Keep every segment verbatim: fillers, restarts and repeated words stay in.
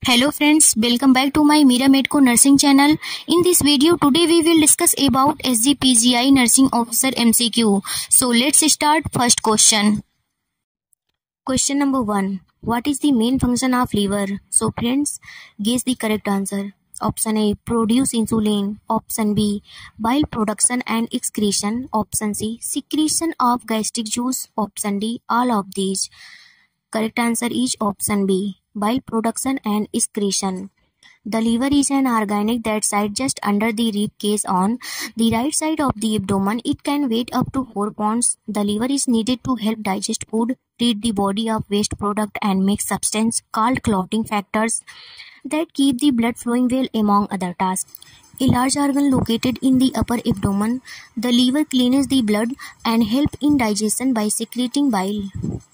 Hello friends, welcome back to my Meera Medco Nursing channel. In this video today we will discuss about S G P G I Nursing Officer M C Q. So let's start. First question. Question number one. What is the main function of liver? So friends, guess the correct answer. Option A, produce insulin. Option B, bile production and excretion. Option C, secretion of gastric juice. Option D, all of these. Correct answer is option B, bile production and excretion. The liver is an organ that sits just under the rib cage on the right side of the abdomen. It can weigh up to four pounds. The liver is needed to help digest food, treat the body of waste product, and make substance called clotting factors that keep the blood flowing well, among other tasks. A large organ located in the upper abdomen, the liver cleans the blood and helps in digestion by secreting bile.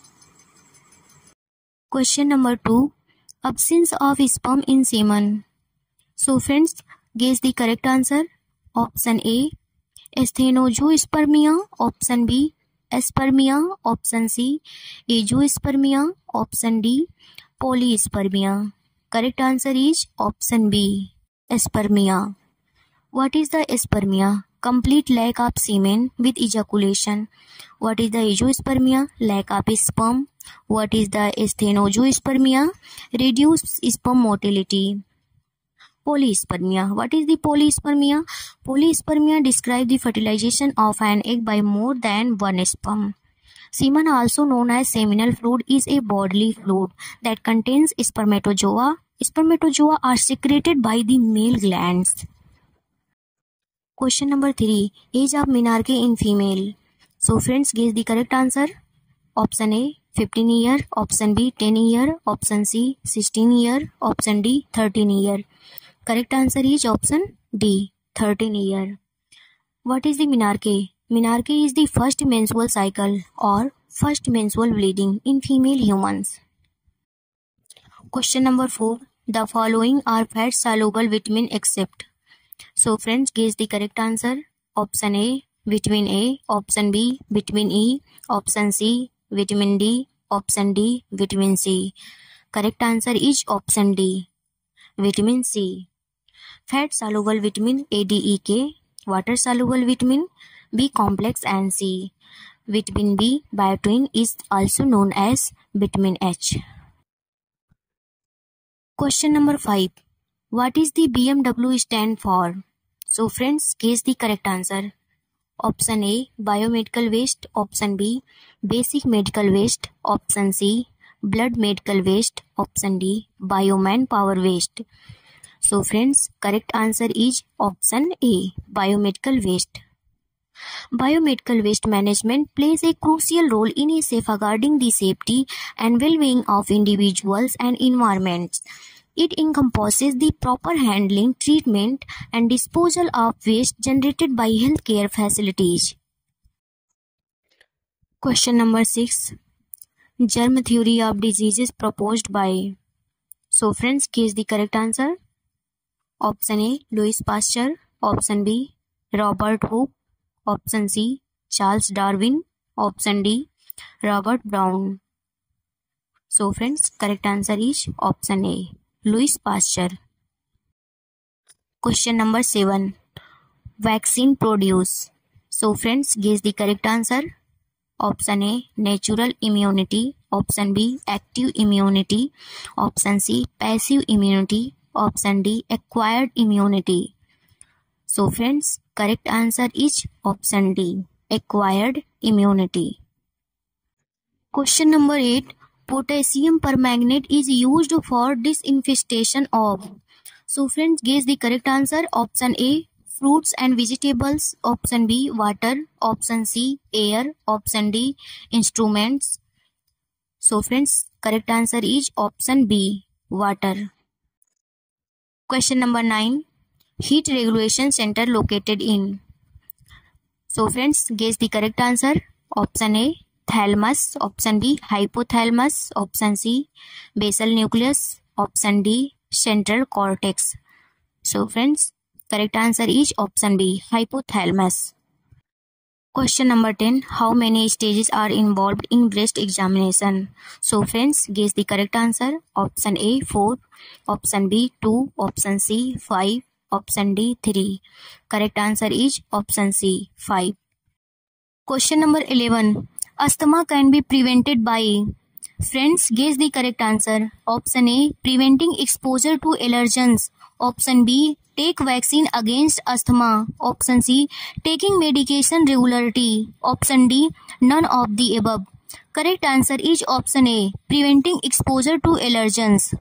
Question number two. Absence of sperm in semen. So friends, guess the correct answer. Option A, asthenozoospermia. Option B, aspermia. Option C, azoospermia. Option D, polyspermia. Correct answer is option B, aspermia. What is the aspermia? Complete lack of semen with ejaculation. What is the azoospermia? Lack of sperm. What is the asthenozoospermia? Reduced sperm motility. Polyspermia. What is the polyspermia? Polyspermia describes the fertilization of an egg by more than one sperm. Semen, also known as seminal fluid, is a bodily fluid that contains spermatozoa. Spermatozoa are secreted by the male glands. Question number three. Age of menarche in female. So friends, guess the correct answer. Option A, fifteen year. Option B, ten year. Option C, sixteen year. Option D, thirteen year. Correct answer is option D, thirteen year. What is the menarche? Menarche is the first menstrual cycle or first menstrual bleeding in female humans. Question number four. The following are fat soluble vitamin except. So friends, guess the correct answer. Option A, vitamin A. Option B, vitamin E. Option C, vitamin D. Option D, vitamin C. Correct answer is option D, vitamin C. Fat soluble vitamin A, D, E, K. Water soluble vitamin B complex and C. Vitamin B biotin is also known as vitamin H. Question number five. What is the B M W stand for? So friends, guess the correct answer. Option A, biomedical waste. Option B, basic medical waste. Option C, blood medical waste. Option D, biomanpower waste. So friends, correct answer is option A, biomedical waste. Biomedical waste management plays a crucial role in safeguarding the safety and well-being of individuals and environments. It encompasses the proper handling, treatment, and disposal of waste generated by healthcare facilities. Question number six. Germ theory of diseases proposed by. So friends, guess the correct answer. Option A, Louis Pasteur. Option B, Robert Hooke. Option C, Charles Darwin. Option D, Robert Brown. So friends, correct answer is option A, Louis Pasteur. Question number seven. Vaccine produce. So friends, guess the correct answer. Option A, natural immunity. Option B, active immunity. Option C, passive immunity. Option D, acquired immunity. So friends, correct answer is option D, acquired immunity. Question number eight. Potassium permanganate is used for disinfestation of. So friends, guess the correct answer. Option A, fruits and vegetables. Option B, water. Option C, air. Option D, instruments. So friends, correct answer is option B, water. Question number nine. Heat regulation center located in. So friends, guess the correct answer. Option A, thalamus. Option B, hypothalamus. Option C, basal nucleus. Option D, central cortex. So friends, correct answer is option B, hypothalamus. Question number ten. How many stages are involved in breast examination? So friends, guess the correct answer. Option A four, option B two, option C five, option D three. Correct answer is option C five. Question number eleven. Asthma can be prevented by. Friends, guess the correct answer. Option A, preventing exposure to allergens. Option B, take vaccine against asthma. Option C, taking medication regularly. Option D, none of the above. Correct answer is option A, preventing exposure to allergens.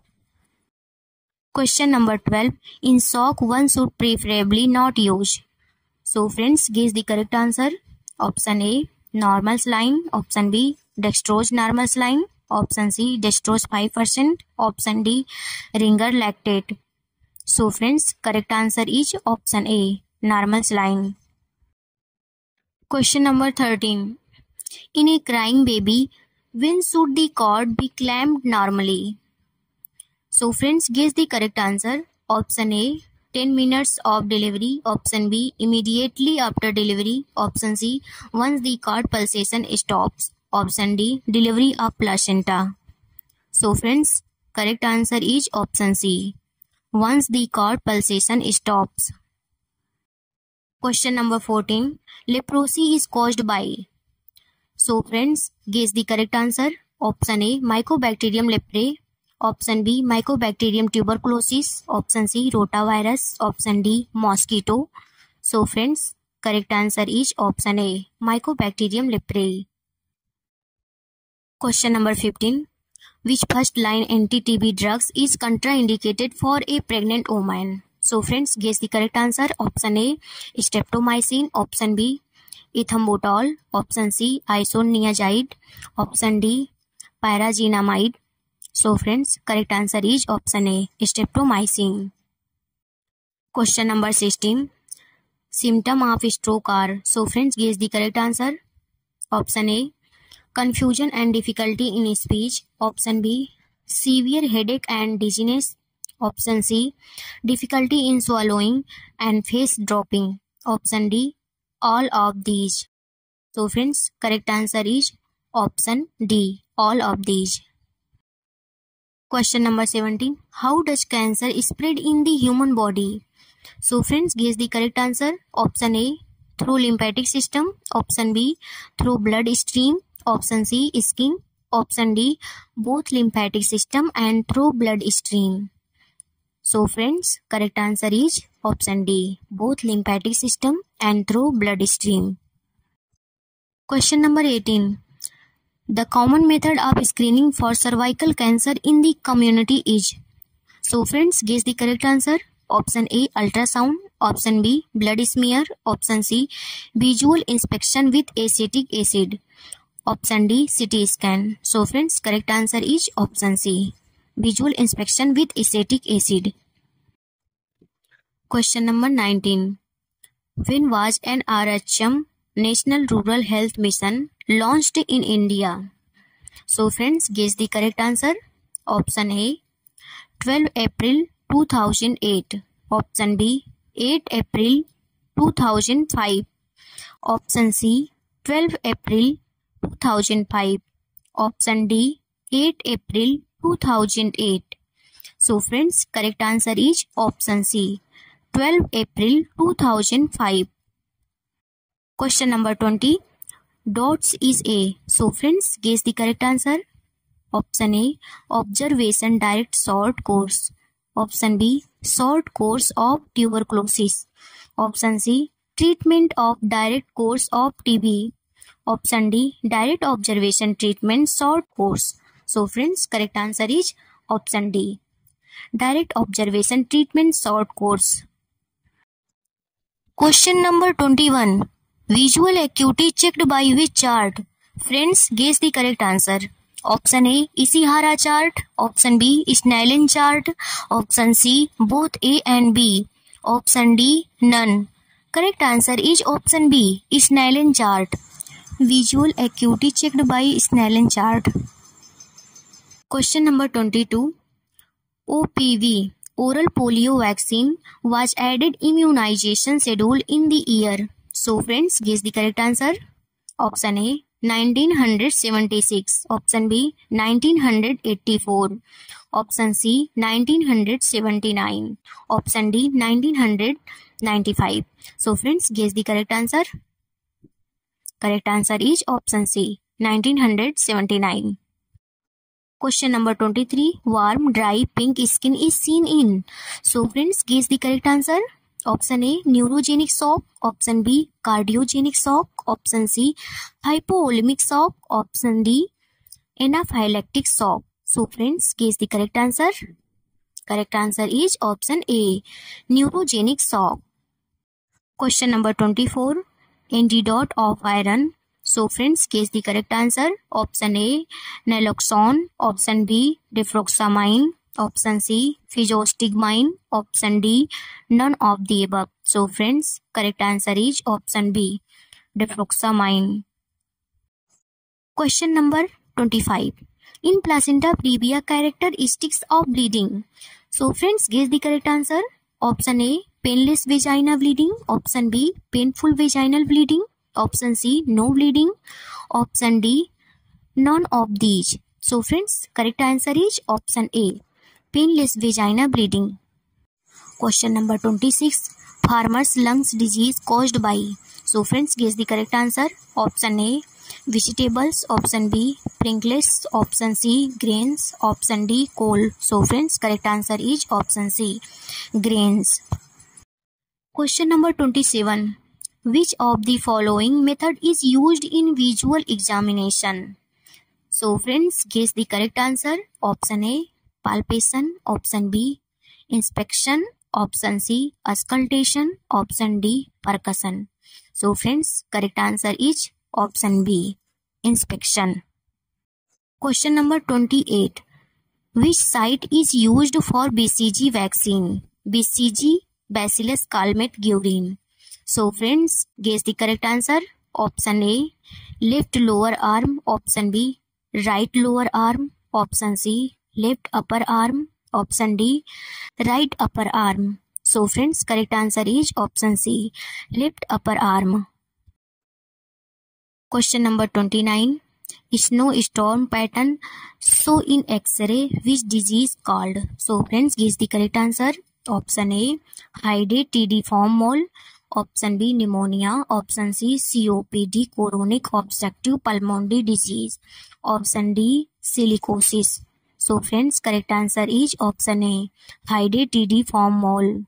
Question number twelve. In sock, one should preferably not use. So friends, guess the correct answer. Option A, normal saline. Option B, dextrose normal saline. Option C, dextrose five percent. Option D, ringer lactate. So friends, correct answer is option A, normal saline. Question number thirteen. In a crying baby, when should the cord be clamped normally? So friends, guess the correct answer. Option A, ten minutes of delivery. Option B, immediately after delivery. Option C, once the cord pulsation stops. Option D, delivery of placenta. So friends, correct answer is option C, once the cord pulsation stops. Question number fourteen. Leprosy is caused by. So friends, guess the correct answer. Option A, Mycobacterium leprae. Option B, Mycobacterium tuberculosis. Option C, rotavirus. Option D, mosquito. So friends, correct answer is option A, Mycobacterium leprae. Question number fifteen. Which first line anti-T B drugs is contraindicated for a pregnant woman? So friends, guess the correct answer. Option A, streptomycin. Option B, ethambutol. Option C, isoniazid. Option D, pyrazinamide. So friends, correct answer is option A, streptomycin. Question number sixteen. Symptom of stroke are. So friends, guess the correct answer. Option A, confusion and difficulty in speech. Option B, severe headache and dizziness. Option C, difficulty in swallowing and face dropping. Option D, all of these. So friends, correct answer is option D, all of these. Question number seventeen. How does cancer spread in the human body? So friends, guess the correct answer. Option A, through lymphatic system. Option B, through blood stream. Option C, skin. Option D, both lymphatic system and through blood stream. So friends, correct answer is option D, both lymphatic system and through blood stream. Question number eighteen. The common method of screening for cervical cancer in the community is. So friends, guess the correct answer. Option A, ultrasound. Option B, blood smear. Option C, visual inspection with acetic acid. Option D, C T scan. So friends, correct answer is option C, visual inspection with acetic acid. Question number nineteen. When was N R H M, National Rural Health Mission, launched in India? So friends, guess the correct answer. Option A, twelve April two thousand eight. Option B, eight April two thousand five. Option C, twelve April two thousand five. Option D, eight April two thousand eight. So friends, correct answer is option C, twelve April two thousand five. Question number twenty. Dots is A. So friends, guess the correct answer. Option A, observation direct short course. Option B, short course of tuberculosis. Option C, treatment of direct course of T B. Option D, direct observation treatment short course. So friends, correct answer is option D, direct observation treatment short course. Question number twenty-one. Visual acuity checked by which chart? Friends, guess the correct answer. Option A, Ishihara chart. Option B, Snellen chart. Option C, both A and B. Option D, none. Correct answer is option B, Snellen chart. Visual acuity checked by Snellen chart. Question number twenty-two. O P V, oral polio vaccine, was added immunization schedule in the year. So friends, guess the correct answer. Option A, nineteen seventy-six. Option B, nineteen eighty-four. Option C, nineteen seventy-nine. Option D, nineteen ninety-five. So friends, guess the correct answer. Correct answer is option C, nineteen seventy-nine. Question number twenty-three. Warm, dry, pink skin is seen in. So friends, guess the correct answer. Option A, neurogenic shock. Option B, cardiogenic shock. Option C, hypovolemic shock. Option D, anaphylactic shock. So friends, guess the correct answer. Correct answer is option A, neurogenic shock. Question number twenty-four. Antidote of iron. So friends, guess the correct answer. Option A, naloxone. Option B, defruxamine. Option C, physiostigmine. Option D, none of the above. So friends, correct answer is option B, defruxamine. Question number twenty-five. In placenta previa, characteristics of bleeding. So friends, guess the correct answer. Option A, painless vagina bleeding. Option B, painful vaginal bleeding. Option C, no bleeding. Option D, none of these. So friends, correct answer is option A, painless vagina bleeding. Question number twenty-six. Farmer's lungs disease caused by. So friends, guess the correct answer. Option A, vegetables. Option B, Pringles. Option C, grains. Option D, coal. So friends, correct answer is option C, grains. Question number twenty-seven. Which of the following method is used in visual examination? So friends, guess the correct answer. Option A, palpation. Option B, inspection. Option C, auscultation. Option D, percussion. So friends, correct answer is option B, inspection. Question number twenty-eight. Which site is used for B C G vaccine? B C G, Bacillus calmette-guerin. So friends, guess the correct answer. Option A, left lower arm. Option B, right lower arm. Option C, left upper arm. Option D, right upper arm. So friends, correct answer is option C, left upper arm. Question number twenty-nine. Snowstorm pattern show in X-ray which disease called? So friends, guess the correct answer. Option A, hydatidiform mole. Option B, pneumonia. Option C, C O P D, chronic obstructive pulmonary disease. Option D, silicosis. So friends, correct answer is option A, hydatidiform mole.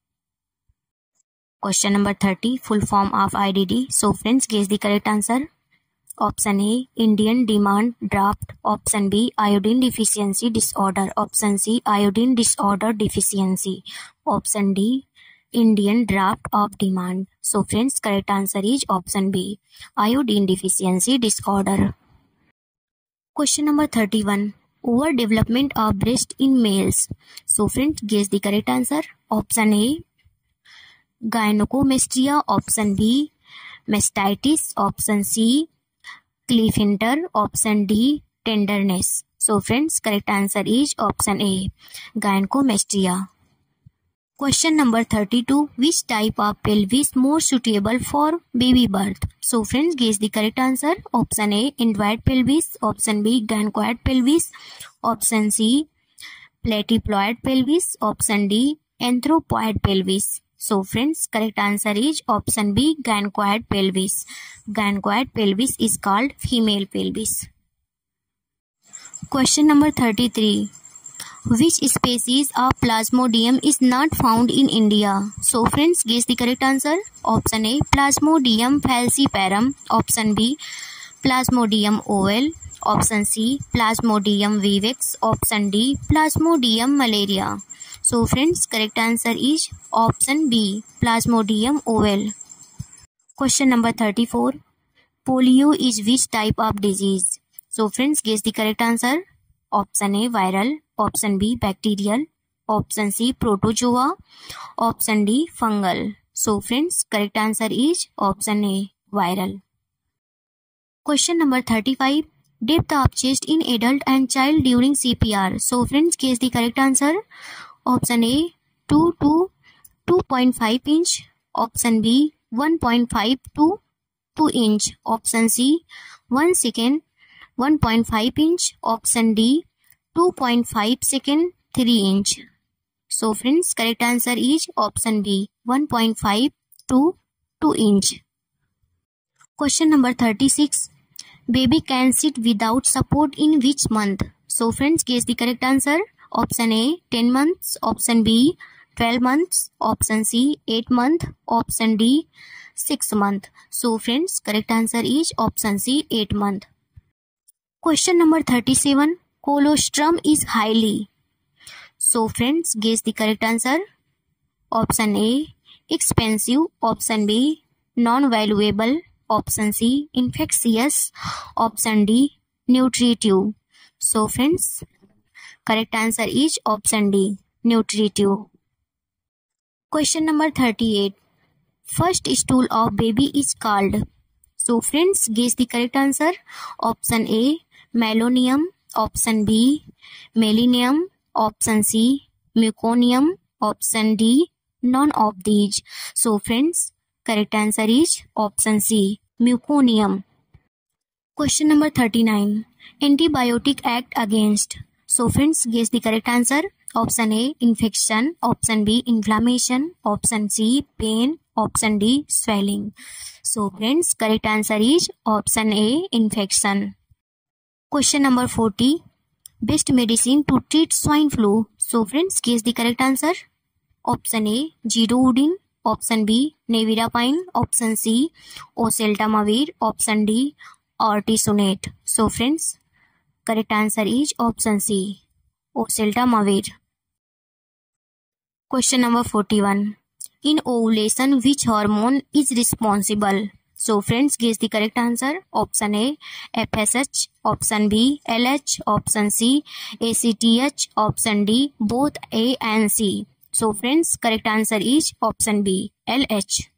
Question number thirty. Full form of I D D. So friends, guess the correct answer. Option A, Indian demand draft. Option B, iodine deficiency disorder. Option C, iodine disorder deficiency. Option D, Indian draft of demand. So friends, correct answer is option B, iodine deficiency disorder. Question number thirty-one. Overdevelopment of breast in males. So friends, guess the correct answer. Option A, gynecomastia. Option B, mastitis. Option C, Klippfinger. Option D, tenderness. So friends, correct answer is option A, gynecomastia. Question number thirty-two. Which type of pelvis more suitable for baby birth? So friends, guess the correct answer. Option A, inverted pelvis. Option B, gynecoid pelvis. Option C, platyploid pelvis. Option D, anthropoid pelvis. So friends, correct answer is option B, gynecoid pelvis. Gynecoid pelvis is called female pelvis. Question number thirty-three. Which species of Plasmodium is not found in India? So friends, guess the correct answer. Option A, Plasmodium falciparum. Option B, Plasmodium ovale. Option C, Plasmodium vivax. Option D, Plasmodium malaria. So friends, correct answer is option B, Plasmodium ovale. Question number thirty-four. Polio is which type of disease? So friends, guess the correct answer. Option A, viral. Option B, bacterial. Option C, protozoa. Option D, fungal. So friends, correct answer is option A, viral. Question number thirty-five. Depth of chest in adult and child during C P R. So friends, guess the correct answer. Option A, two to two point five inch. Option B, one point five to two inch. Option C, one second, one point five inch. Option D, two point five second, three inch. So friends, correct answer is option B, one point five to two inch. Question number thirty-six. Baby can sit without support in which month? So friends, guess the correct answer. Option A, ten months. Option B, twelve months. Option C, eight months. Option D, six months. So friends, correct answer is option C, eight months. Question number thirty-seven. Colostrum is highly. So friends, guess the correct answer. Option A, expensive. Option B, non-valuable. Option C, infectious. Option D, nutritive. So friends, correct answer is option D, nutritive. Question number thirty-eight. First stool of baby is called. So friends, guess the correct answer. Option A, meloneum. Option B, melinium. Option C, meconium. Option D, none of these. So friends, correct answer is option C, meconium. Question number thirty-nine. Antibiotic act against. So friends, guess the correct answer. Option A, infection. Option B, inflammation. Option C, pain. Option D, swelling. So friends, correct answer is option A, infection. Question number forty. Best medicine to treat swine flu. So friends, guess the correct answer. Option A, Zidovudin. Option B, nevirapine. Option C, oseltamivir. Option D, artesunate. So friends, correct answer is option C, oseltamivir. Question number forty-one. In ovulation, which hormone is responsible? So friends, guess the correct answer. Option A, F S H. Option B, L H. Option C, A C T H. Option D, both A and C. So friends, correct answer is option B, L H.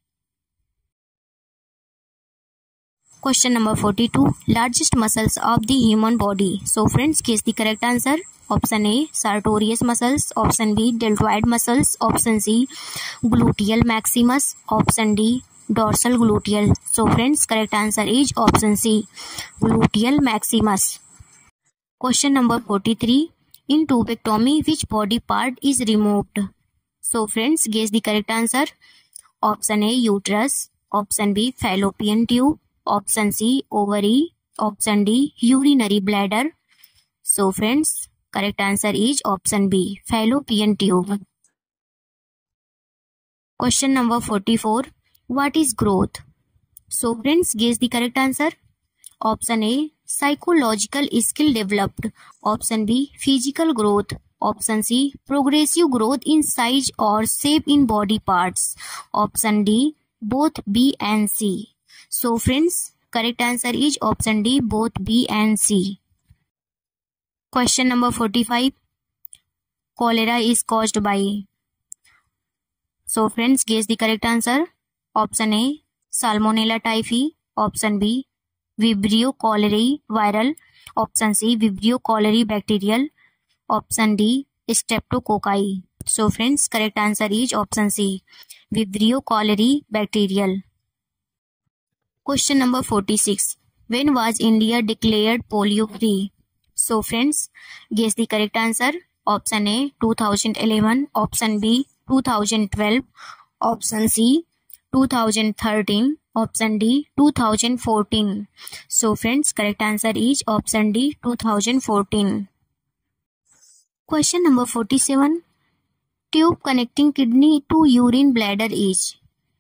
Question number forty-two. Largest muscles of the human body. So friends, guess the correct answer. Option A, sartorius muscles. Option B, deltoid muscles. Option C, gluteal maximus. Option D, dorsal gluteal. So friends, correct answer is option C, gluteal maximus. Question number forty-three. In tubectomy, which body part is removed? So friends, guess the correct answer. Option A, uterus. Option B, fallopian tube. Option C, ovary. Option D, urinary bladder. So friends, correct answer is option B, fallopian tube. Question number forty-four. What is growth? So friends, guess the correct answer. Option A, psychological skill developed. Option B, physical growth. Option C, progressive growth in size or shape in body parts. Option D, both B and C. So friends, correct answer is option D, both B and C. Question number forty-five. Cholera is caused by. So friends, guess the correct answer. Option A, Salmonella typhi. Option B, Vibrio cholerae viral. Option C, Vibrio cholerae bacterial. Option D, Streptococci. So friends, correct answer is option C, Vibrio cholerae bacterial. Question number forty-six. When was India declared polio free? So friends, guess the correct answer. Option A, two thousand eleven. Option B, two thousand twelve. Option C, two thousand thirteen. Option D, two thousand fourteen. So friends, correct answer is option D, two thousand fourteen. Question number forty-seven. Tube connecting kidney to urine bladder is.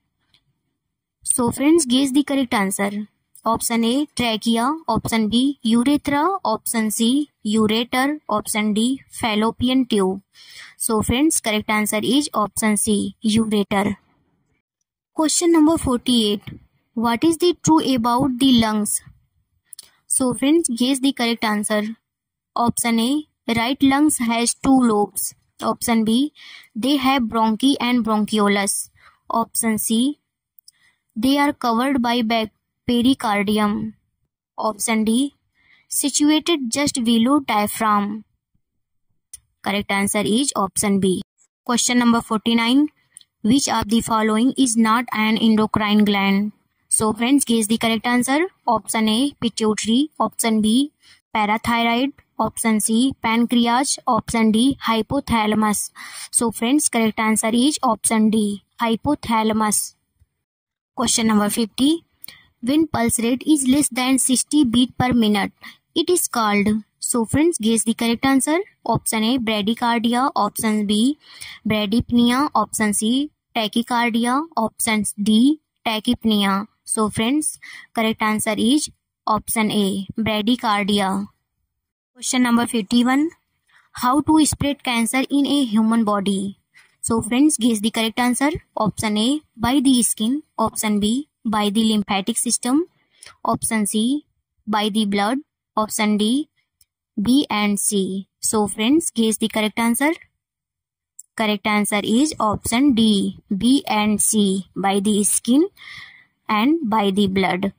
So friends, guess the correct answer. Option A, trachea. Option B, urethra. Option C, ureter. Option D, fallopian tube. So friends, correct answer is option C, ureter. Question number forty-eight. What is the true about the lungs? So friends, guess the correct answer. Option A, right lungs has two lobes. Option B, they have bronchi and bronchioles. Option C, they are covered by pericardium. Option D, situated just below diaphragm. Correct answer is option B. Question number forty-nine. Which of the following is not an endocrine gland? So friends, guess the correct answer. Option A, pituitary. Option B, parathyroid. Option C, pancreas. Option D, hypothalamus. So friends, correct answer is option D, hypothalamus. Question number fifty. When pulse rate is less than sixty beat per minute, it is called. So friends, guess the correct answer. Option A, bradycardia. Option B, bradypnea. Option C, tachycardia. Option D, tachypnea. So friends, correct answer is option A, bradycardia. Question number fifty-one. How to spread cancer in a human body? So friends, guess the correct answer. Option A, by the skin. Option B, by the lymphatic system. Option C, by the blood. Option D, B and C. So friends, guess the correct answer. Correct answer is option D, B and C, by the skin and by the blood.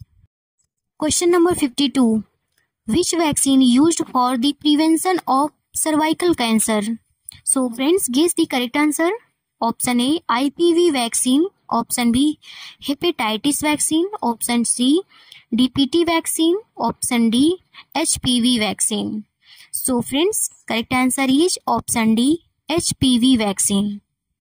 Question number fifty-two. Which vaccine used for the prevention of cervical cancer? So friends, guess the correct answer. Option A, I P V vaccine. Option B, hepatitis vaccine. Option C, D P T vaccine. Option D, H P V vaccine. So friends, correct answer is option D, H P V vaccine.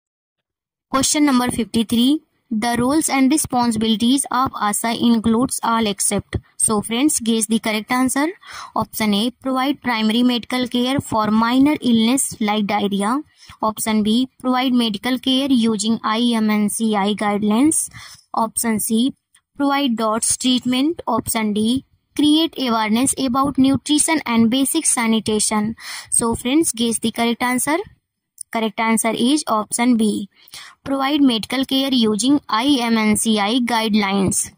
Question number fifty-three. The roles and responsibilities of ASA includes all except. So friends, guess the correct answer. Option A, provide primary medical care for minor illness like diarrhea. Option B, provide medical care using I M N C I guidelines. Option C, provide D O T S treatment. Option D, create awareness about nutrition and basic sanitation. So friends, guess the correct answer. Correct answer is option B, provide medical care using I M N C I guidelines.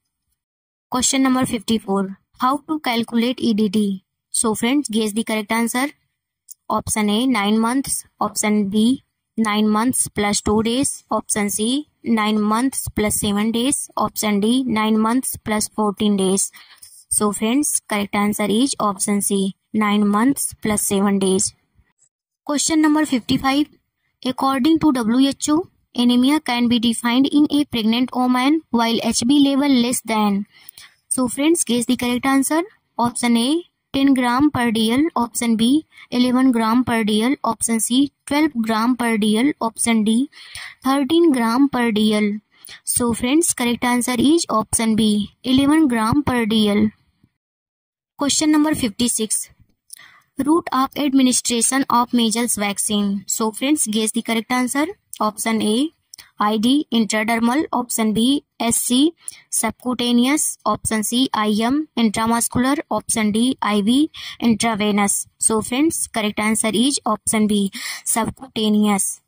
Question number fifty-four. How to calculate E D D? So friends, guess the correct answer. Option A, nine months. Option B, nine months plus two days. Option C, nine months plus seven days. Option D, nine months plus fourteen days. So friends, correct answer is option C, nine months plus seven days. Question number fifty-five. According to W H O, anemia can be defined in a pregnant woman while H B level less than. So friends, guess the correct answer. Option A, ten gram per dl. Option B, eleven gram per dl. Option C, twelve gram per dl. Option D, thirteen gram per dl. So friends, correct answer is option B, eleven gram per dl. Question number fifty-six. Route of administration of measles vaccine. So friends, guess the correct answer. Option A, I D, intradermal. Option B, S C, subcutaneous. Option C, I M, intramuscular. Option D, I V, intravenous. So friends, correct answer is option B, subcutaneous.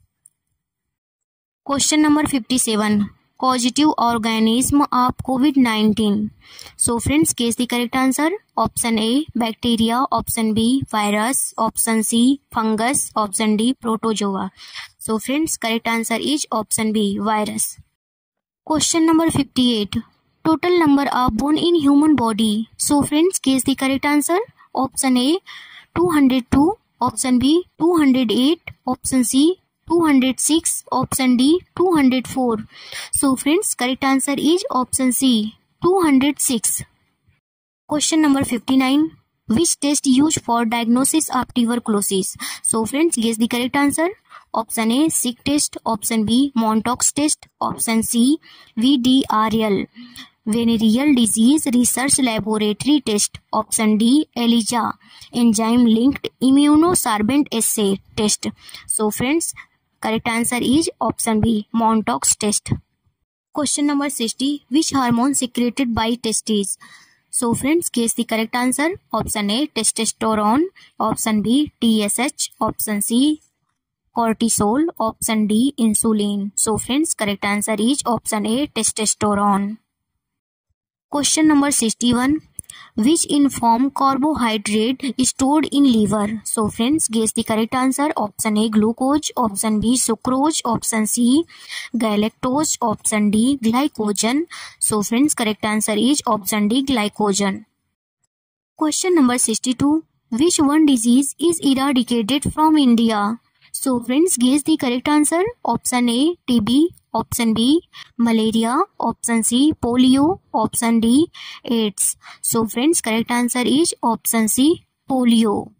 Question number fifty-seven. Causative organism of COVID nineteen. So friends, guess the correct answer. Option A, bacteria. Option B, virus. Option C, fungus. Option D, protozoa. So friends, correct answer is option B, virus. Question number fifty-eight. Total number of bones in human body. So friends, guess the correct answer. Option A, two hundred two. Option B, two hundred eight. Option C, two hundred six. Option D, two hundred four. So friends, correct answer is option C, two hundred six. Question number fifty-nine. Which test used for diagnosis of tuberculosis? So friends, guess the correct answer. Option A, Sick test. Option B, Montauk's test. Option C, V D R L, Venereal Disease Research Laboratory test. Option D, ELISA, Enzyme Linked Immunosorbent Assay test. So friends, correct answer is option B, Montauk's test. Question number sixty. Which hormone secreted by testes? So friends, guess the correct answer. Option A, testosterone. Option B, T S H. Option C, cortisol. Option D, insulin. So friends, correct answer is option A, testosterone. Question number sixty-one. Which inform carbohydrate is stored in liver? So friends, guess the correct answer. Option A, glucose. Option B, sucrose. Option C, galactose. Option D, glycogen. So friends, correct answer is option D, glycogen. Question number sixty-two. Which one disease is eradicated from India? So friends, guess the correct answer. Option A, T B. Option B, malaria. Option C, polio. Option D, AIDS. So friends, correct answer is option C, polio.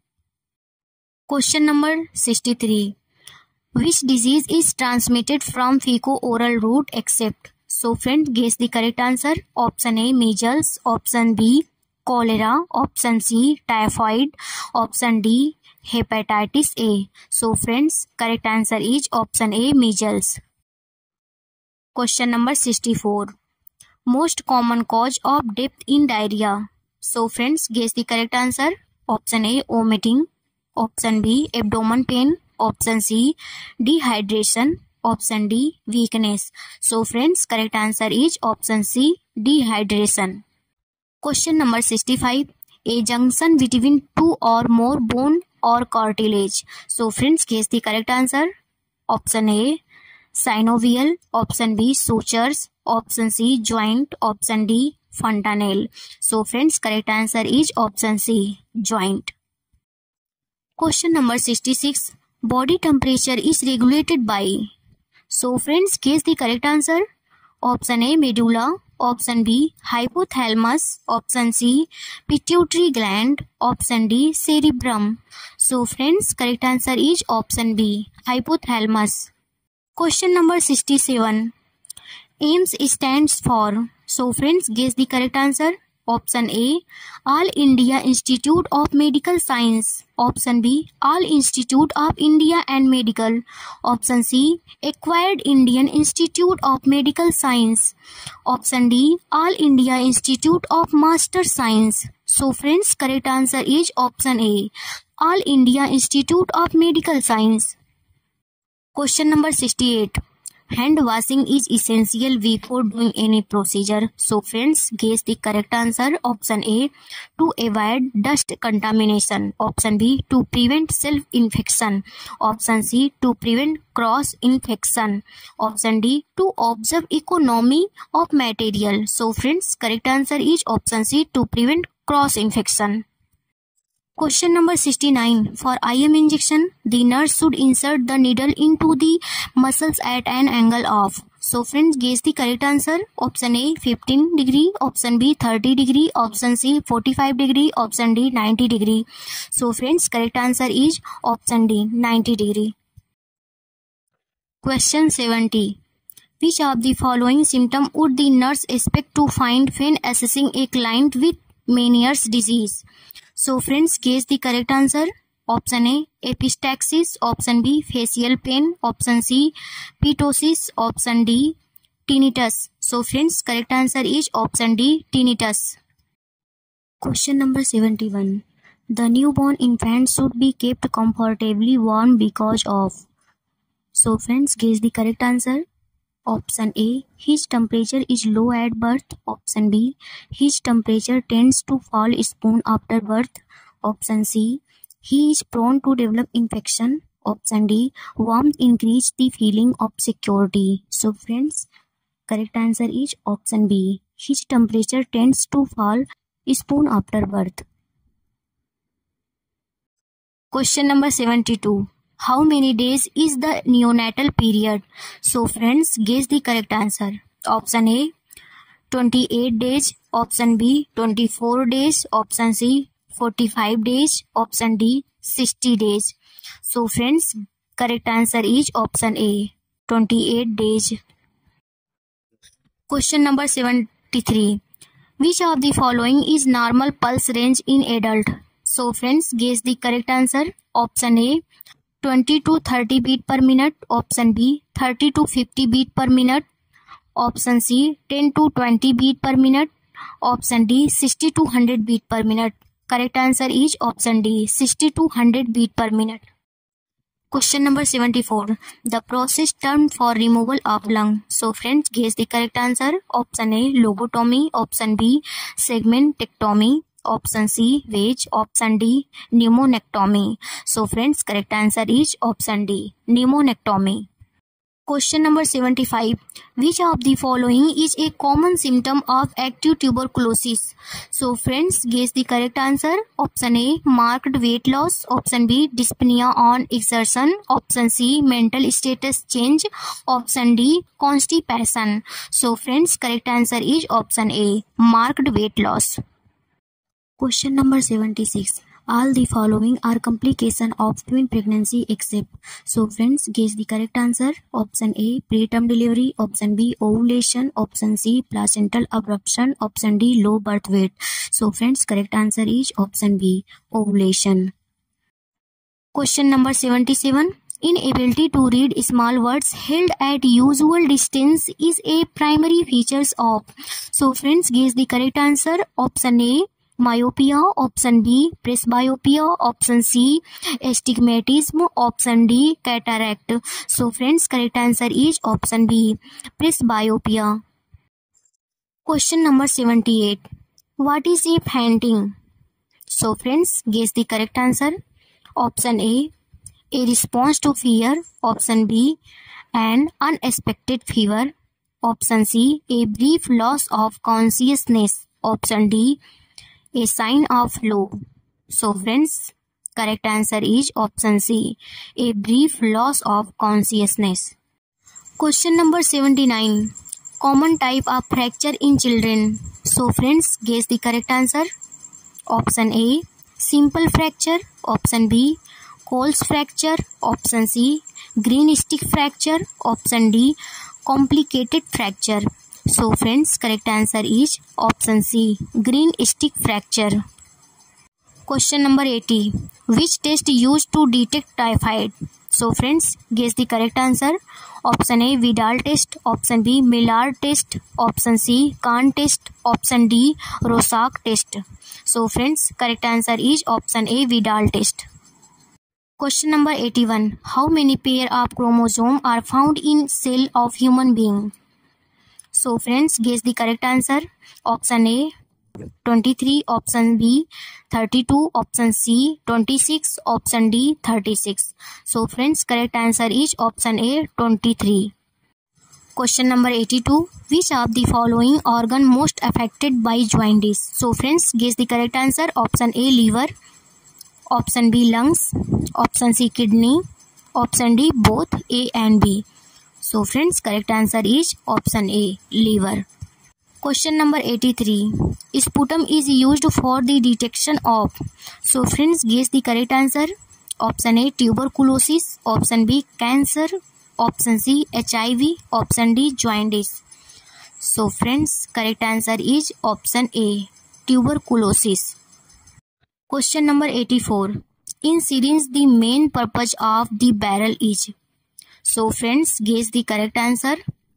Question number sixty-three. Which disease is transmitted from fecal-oral route except? So friends, guess the correct answer. Option A, measles. Option B, cholera. Option C, typhoid. Option D, hepatitis A. So friends, correct answer is option A, measles. Question number sixty-four. Most common cause of death in diarrhea. So friends, guess the correct answer. Option A, vomiting. Option B, abdomen pain. Option C, dehydration. Option D, weakness. So friends, correct answer is option C, dehydration. Question number sixty-five. A junction between two or more bone or cartilage. So friends, guess the correct answer. Option A, synovial. Option B, sutures. Option C, joint. Option D, fontanelle. So friends, correct answer is option C, joint. Question number sixty-six. Body temperature is regulated by. So friends, guess the correct answer. Option A, medulla. Option B, hypothalamus. Option C, pituitary gland. Option D, cerebrum. So friends, correct answer is option B, hypothalamus. Question number sixty-seven. AIMS stands for. So friends, guess the correct answer. Option A, All India Institute of Medical Science. Option B, All Institute of India and Medical. Option C, Acquired Indian Institute of Medical Science. Option D, All India Institute of Master Science. So friends, correct answer is option A, All India Institute of Medical Science. Question number sixty-eight. Hand washing is essential before doing any procedure. So friends, guess the correct answer. Option A, to avoid dust contamination. Option B, to prevent self-infection. Option C, to prevent cross-infection. Option D, to observe economy of material. So friends, correct answer is option C, to prevent cross-infection. Question number sixty-nine. For I M injection, the nurse should insert the needle into the muscles at an angle of. So friends, guess the correct answer. Option A, fifteen degree. Option B, thirty degree. Option C, forty-five degree. Option D, ninety degree. So friends, correct answer is option D, ninety degree. Question seventy. Which of the following symptom would the nurse expect to find when assessing a client with Meniere's disease? So friends, guess the correct answer. Option A, epistaxis. Option B, facial pain. Option C, ptosis. Option D, tinnitus. So friends, correct answer is option D, tinnitus. Question number seventy-one. The newborn infant should be kept comfortably warm because of. So friends, guess the correct answer. Option A, his temperature is low at birth. Option B, his temperature tends to fall soon after birth. Option C, he is prone to develop infection. Option D, warmth increases the feeling of security. So friends, correct answer is option B, his temperature tends to fall soon after birth. Question number seventy-two. How many days is the neonatal period? So friends, guess the correct answer. Option A, twenty-eight days. Option B, twenty-four days. Option C, forty-five days. Option D, sixty days. So friends, correct answer is option A, twenty-eight days. Question number seventy-three. Which of the following is normal pulse range in adult? So friends, guess the correct answer. Option A, twenty to thirty beat per minute. Option B, thirty to fifty beat per minute. Option C, ten to twenty beat per minute. Option D, sixty to one hundred beat per minute. Correct answer is option D, sixty to one hundred beat per minute. Question number seventy-four. The process termed for removal of lung. So friends, guess the correct answer. Option A, lobotomy. Option B, segmentectomy. Option C, wedge. Option D, pneumonectomy. So friends, correct answer is option D, pneumonectomy. Question number seventy-five. Which of the following is a common symptom of active tuberculosis? So friends, guess the correct answer. Option A, marked weight loss. Option B, dyspnea on exertion. Option C, mental status change. Option D, constipation. So friends, correct answer is option A, marked weight loss. Question number seventy-six. All the following are complications of twin pregnancy except. So friends, guess the correct answer. Option A, preterm delivery. Option B, ovulation. Option C, placental abruption. Option D, low birth weight. So friends, correct answer is option B, ovulation. Question number seventy-seven. Inability to read small words held at usual distance is a primary features of. So friends, guess the correct answer. Option A, myopia. Option B, presbyopia. Option C, astigmatism. Option D, cataract. So friends, correct answer is option B, presbyopia. Question number seventy-eight. What is a fainting? So friends, guess the correct answer. Option A, a response to fear. Option B, an unexpected fever. Option C, a brief loss of consciousness. Option D, a sign of flu. So friends, correct answer is option C, a brief loss of consciousness. Question number seventy-nine. Common type of fracture in children. So friends, guess the correct answer. Option A, simple fracture. Option B, Cole's fracture. Option C, green stick fracture. Option D, complicated fracture. So friends, correct answer is option C, green stick fracture. Question number eighty. Which test used to detect typhoid? So friends, guess the correct answer. Option A, Vidal test. Option B, Millard test. Option C, Kahn test. Option D, Rorschach test. So friends, correct answer is option A, Vidal test. Question number eighty-one. How many pair of chromosomes are found in cell of human being? So friends, guess the correct answer. Option A, twenty-three. Option B, thirty-two. Option C, twenty-six. Option D, thirty-six. So friends, correct answer is option A, twenty-three. Question number eighty-two. Which of the following organ most affected by jaundice? So friends, guess the correct answer. Option A, liver. Option B, lungs. Option C, kidney. Option D, both A and B. So friends, correct answer is option A, liver. Question number eighty-three. Sputum is used for the detection of. So friends, guess the correct answer. Option A, tuberculosis. Option B, cancer. Option C, H I V. Option D, jaundice. So friends, correct answer is option A, tuberculosis. Question number eighty-four. In syringe, the main purpose of the barrel is. So friends, guess the correct answer.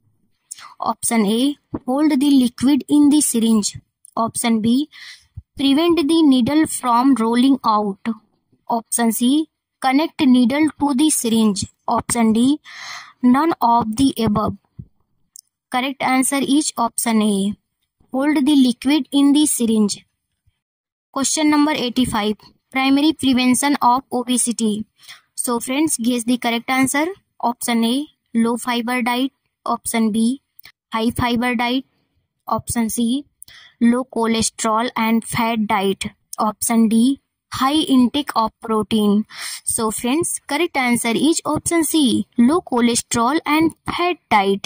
Option A, hold the liquid in the syringe. Option B, prevent the needle from rolling out. Option C, connect needle to the syringe. Option D, none of the above. Correct answer is option A, hold the liquid in the syringe. Question number eighty-five. Primary prevention of obesity. So friends, guess the correct answer. Option A, low fiber diet. Option B, high fiber diet. Option C, low cholesterol and fat diet. Option D, high intake of protein. So friends, correct answer is option C, low cholesterol and fat diet.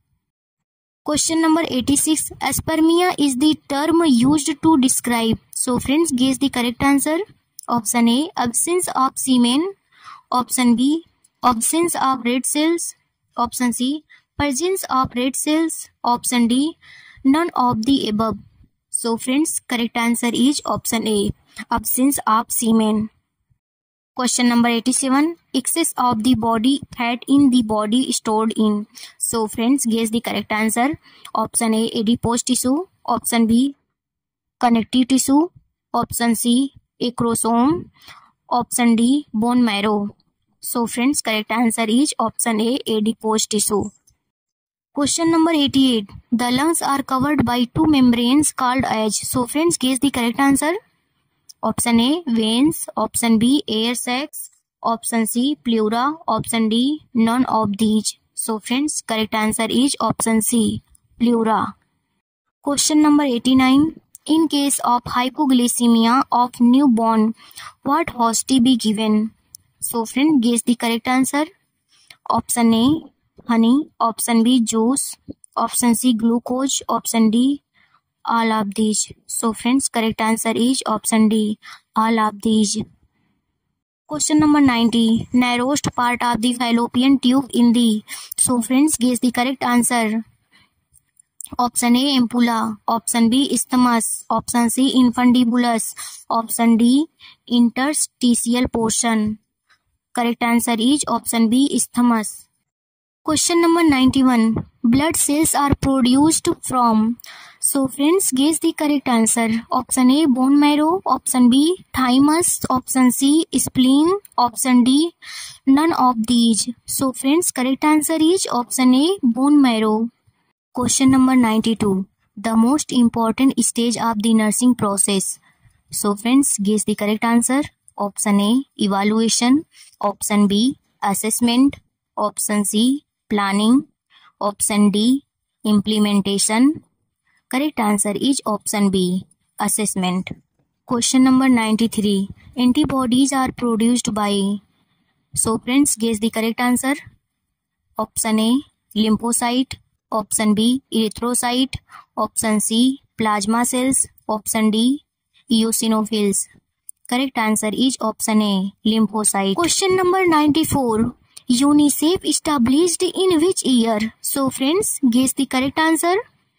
Question number eighty-six. Aspermia is the term used to describe. So friends, guess the correct answer. Option A, absence of semen. Option B, absence of red cells. Option C, presence of red cells. Option D, none of the above. So friends, correct answer is option A, absence of semen. Question number eighty-seven. Excess of the body fat in the body stored in. So friends, guess the correct answer. Option A, adipose tissue. Option B, connective tissue. Option C, acrosome. Option D, bone marrow. So friends, correct answer is option A, adipose tissue. Question number eighty-eight. The lungs are covered by two membranes called as. So friends, guess the correct answer. Option A, veins. Option B, air sacs. Option C, pleura. Option D, none of these. So friends, correct answer is option C, pleura. Question number eighty-nine. In case of hypoglycemia of newborn, what host to be given? So friend, guess the correct answer. Option A, honey. Option B, juice. Option C, glucose. Option D, all of these. So friends, correct answer is option D, all of these. Question number ninety. Narrowest part of the fallopian tube in the. So friends, guess the correct answer. Option A, ampulla. Option B, isthmus. Option C, infundibulus. Option D, interstitial portion. Correct answer is option B, isthmus. Question number ninety-one. Blood cells are produced from. So friends, guess the correct answer. Option A, bone marrow. Option B, thymus. Option C, spleen. Option D, none of these. So friends, correct answer is option A, bone marrow. Question number ninety-two. The most important stage of the nursing process. So friends, guess the correct answer. Option A, evaluation. Option B, assessment. Option C, planning. Option D, implementation. Correct answer is option B, assessment. Question number ninety-three. Antibodies are produced by. So friends, guess the correct answer. Option A, lymphocyte. Option B, erythrocyte. Option C, plasma cells. Option D, eosinophils. Correct answer is option A, lymphocyte. Question number ninety-four. UNICEF established in which year? So friends, guess the correct answer.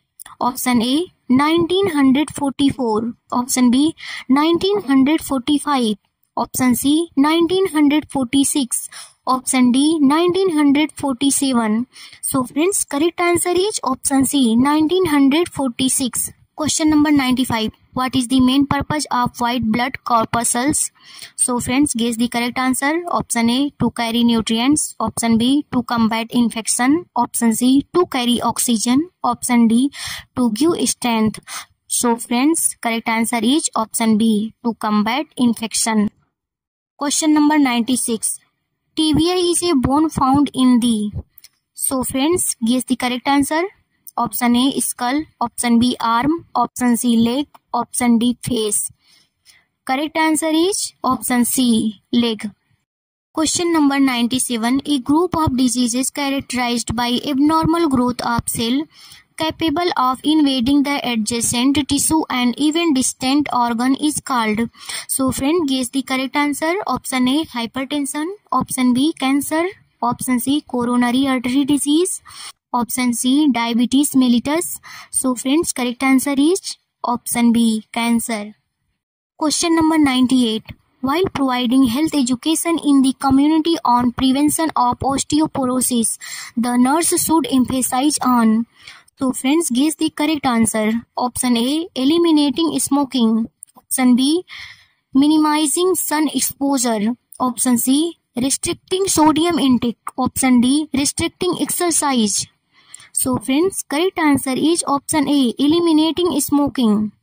Option A, nineteen forty-four. Option B, nineteen forty-five. Option C, nineteen forty-six. Option D, nineteen forty-seven. So friends, correct answer is option C, nineteen forty-six. Question number ninety-five. What is the main purpose of white blood corpuscles? So friends, guess the correct answer. Option A, to carry nutrients. Option B, to combat infection. Option C, to carry oxygen. Option D, to give strength. So friends, correct answer is option B, to combat infection. Question number ninety-six. Tibia is a bone found in the. So friends, guess the correct answer. Option A, skull. Option B, arm. Option C, leg. Option D, face. Correct answer is option C, leg. Question number ninety-seven. A group of diseases characterized by abnormal growth of cell capable of invading the adjacent tissue and even distant organ is called. So friend, guess the correct answer. Option A, hypertension. Option B, cancer. Option C, coronary artery disease. Option C, diabetes mellitus. So friends, correct answer is option B, cancer. Question number ninety-eight. While providing health education in the community on prevention of osteoporosis, the nurse should emphasize on. So friends, guess the correct answer. Option A, eliminating smoking. Option B, minimizing sun exposure. Option C, restricting sodium intake. Option D, restricting exercise. So friends, correct answer is option A, eliminating smoking.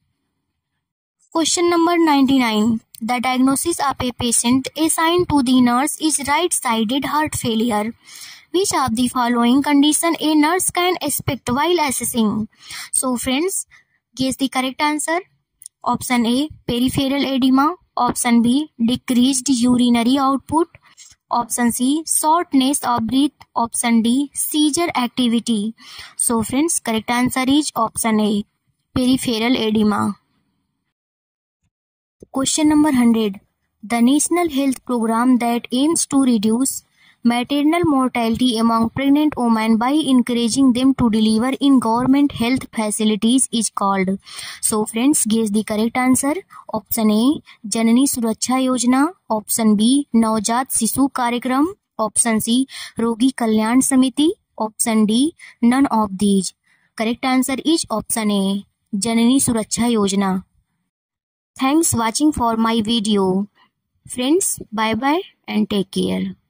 Question number ninety-nine. The diagnosis of a patient assigned to the nurse is right-sided heart failure. Which of the following condition a nurse can expect while assessing? So friends, guess the correct answer. Option A, peripheral edema. Option B, decreased urinary output. Option C, shortness of breath. Option D, seizure activity. So friends, correct answer is option A, peripheral edema. Question number one hundred. The National Health Program that aims to reduce maternal mortality among pregnant women by encouraging them to deliver in government health facilities is called. So friends, guess the correct answer. Option A, Janani Suraksha Yojana. Option B, Navjat Sishu Karyakram. Option C, Rogi Kalyan Samiti. Option D, none of these. Correct answer is option A, Janani Suraksha Yojana. Thanks watching for my video. Friends, bye bye and take care.